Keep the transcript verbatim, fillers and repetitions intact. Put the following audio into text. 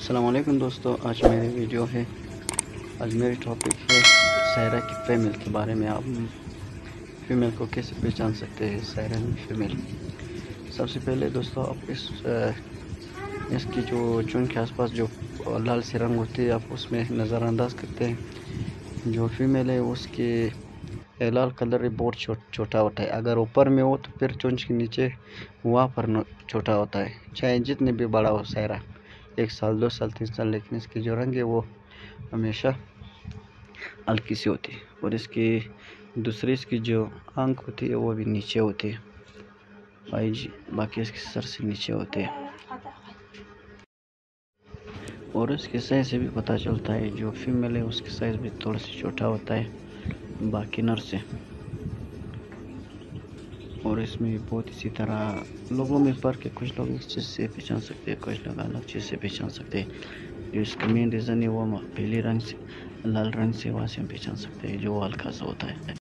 अस्सलाम वालेकुम दोस्तों, आज मेरी वीडियो है। आज मेरी टॉपिक है सायरा की फीमेल के बारे में। आप फीमेल को कैसे पहचान सकते हैं, सायरा में फीमेल। सबसे पहले दोस्तों, आप इस इसकी जो चुन के आसपास जो लाल सी रंग होती है, आप उसमें नज़रअंदाज करते हैं। जो फीमेल है उसके लाल कलर बहुत छो, छोटा होता है। अगर ऊपर में हो तो फिर चुंच के नीचे वहाँ पर छोटा होता है, चाहे जितने भी बड़ा हो सायरा, एक साल दो साल तीन साल, लेकिन इसकी जो रंग है वो हमेशा हल्की सी होती है। और इसकी दूसरी इसकी जो आंख होती है वो भी नीचे होती है, भाई जी, बाकी इसके सर से नीचे होते हैं। और इसके साइज से भी पता चलता है, जो फीमेल है उसके साइज भी थोड़ा सा छोटा होता है बाकी नर से। और इसमें बहुत इसी तरह लोगों में फ़र्क है, कुछ लोग इस चीज़ से पहचान सकते हैं, कुछ लोग अलग चीज़ से पहचान सकते हैं। जो इसका मेन रीज़न है वो पीले रंग से, लाल रंग से वहाँ से हम पहचान सकते हैं, जो हल्का सा होता है।